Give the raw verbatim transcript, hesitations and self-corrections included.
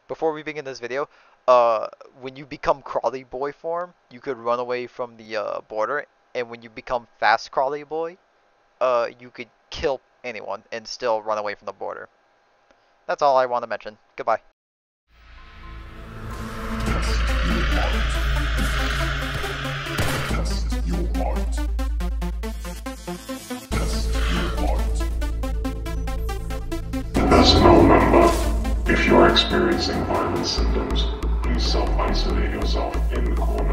Before we begin this video, uh, when you become crawly boy form, you could run away from the uh, border, and when you become fast crawly boy, uh, you could kill anyone and still run away from the border. That's all I want to mention. Goodbye. Test your art. Test your art. As an old member, if you are experiencing violent symptoms, please self-isolate yourself in the corner.